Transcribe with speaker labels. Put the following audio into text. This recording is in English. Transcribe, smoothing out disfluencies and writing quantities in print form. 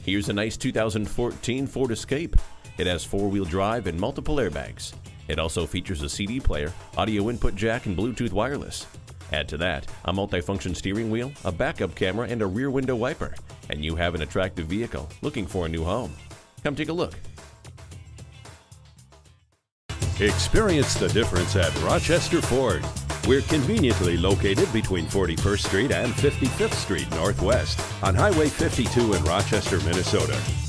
Speaker 1: Here's a nice 2014 Ford Escape. It has four-wheel drive and multiple airbags. It also features a CD player, audio input jack, and Bluetooth wireless. Add to that a multifunction steering wheel, a backup camera, and a rear window wiper, and you have an attractive vehicle looking for a new home. Come take a look.
Speaker 2: Experience the difference at Rochester Ford. We're conveniently located between 41st Street and 55th Street Northwest on Highway 52 in Rochester, Minnesota.